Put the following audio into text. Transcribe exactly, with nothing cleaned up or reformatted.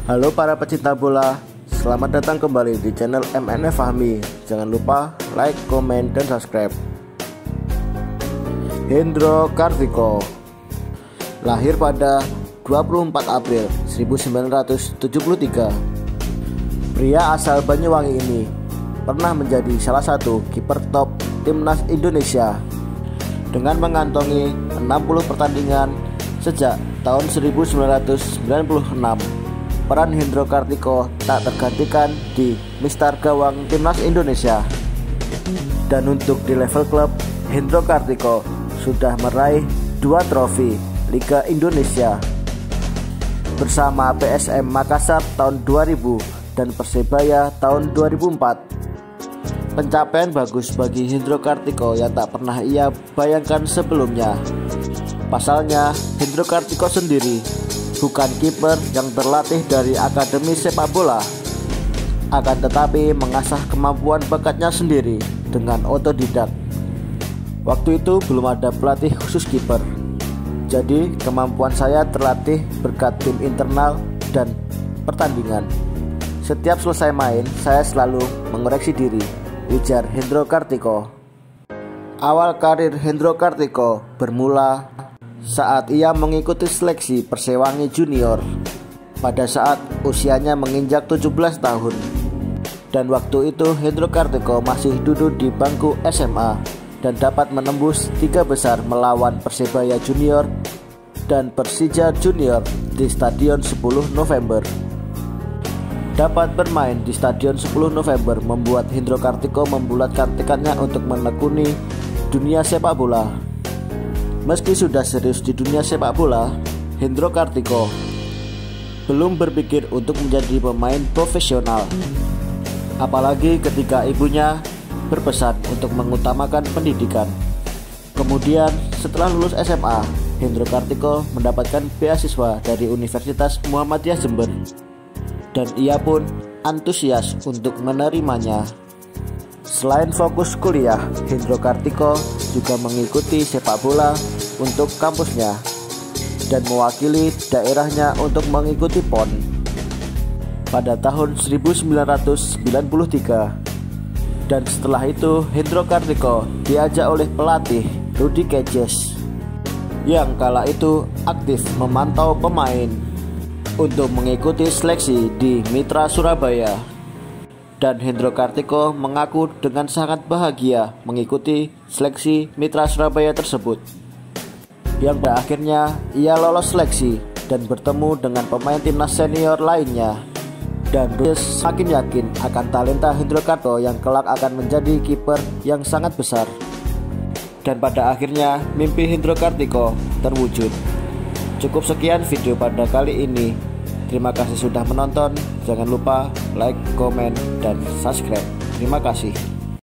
Halo para pecinta bola, selamat datang kembali di channel M N F Fahmi. Jangan lupa like, komen, dan subscribe. Hendro Kartiko lahir pada dua puluh empat April seribu sembilan ratus tujuh puluh tiga. Pria asal Banyuwangi ini pernah menjadi salah satu kiper top timnas Indonesia dengan mengantongi enam puluh pertandingan sejak tahun seribu sembilan ratus sembilan puluh enam. Peran Hendro Kartiko tak tergantikan di Mister Gawang Timnas Indonesia. Dan untuk di level klub, Hendro Kartiko sudah meraih dua trofi Liga Indonesia bersama P S M Makassar tahun dua ribu dan Persebaya tahun dua ribu empat. Pencapaian bagus bagi Hendro Kartiko yang tak pernah ia bayangkan sebelumnya. Pasalnya, Hendro Kartiko sendiri bukan kiper yang terlatih dari akademi sepak bola, akan tetapi mengasah kemampuan bakatnya sendiri dengan otodidak. Waktu itu belum ada pelatih khusus kiper, jadi kemampuan saya terlatih berkat tim internal dan pertandingan. Setiap selesai main, saya selalu mengoreksi diri, ujar Hendro Kartiko. Awal karir Hendro Kartiko bermula saat ia mengikuti seleksi Persewangi Junior pada saat usianya menginjak tujuh belas tahun. Dan waktu itu Hendro Kartiko masih duduk di bangku S M A dan dapat menembus tiga besar melawan Persebaya Junior dan Persija Junior di Stadion sepuluh November. Dapat bermain di Stadion sepuluh November membuat Hendro Kartiko membulatkan tekadnya untuk menekuni dunia sepak bola. Meski sudah serius di dunia sepak bola, Hendro Kartiko belum berpikir untuk menjadi pemain profesional. Apalagi ketika ibunya berpesan untuk mengutamakan pendidikan. Kemudian setelah lulus S M A, Hendro Kartiko mendapatkan beasiswa dari Universitas Muhammadiyah Jember. Dan ia pun antusias untuk menerimanya. Selain fokus kuliah, Hendro Kartiko juga mengikuti sepak bola untuk kampusnya dan mewakili daerahnya untuk mengikuti P O N pada tahun seribu sembilan ratus sembilan puluh tiga. Dan setelah itu Hendro Kartiko diajak oleh pelatih Rudi Kejes yang kala itu aktif memantau pemain untuk mengikuti seleksi di Mitra Surabaya. Dan Hendro Kartiko mengaku dengan sangat bahagia mengikuti seleksi Mitra Surabaya tersebut, yang pada akhirnya ia lolos seleksi dan bertemu dengan pemain timnas senior lainnya. Dan dia semakin yakin akan talenta Hendro Kartiko yang kelak akan menjadi kiper yang sangat besar. Dan pada akhirnya mimpi Hendro Kartiko terwujud. Cukup sekian video pada kali ini. Terima kasih sudah menonton. Jangan lupa like, komen, dan subscribe. Terima kasih.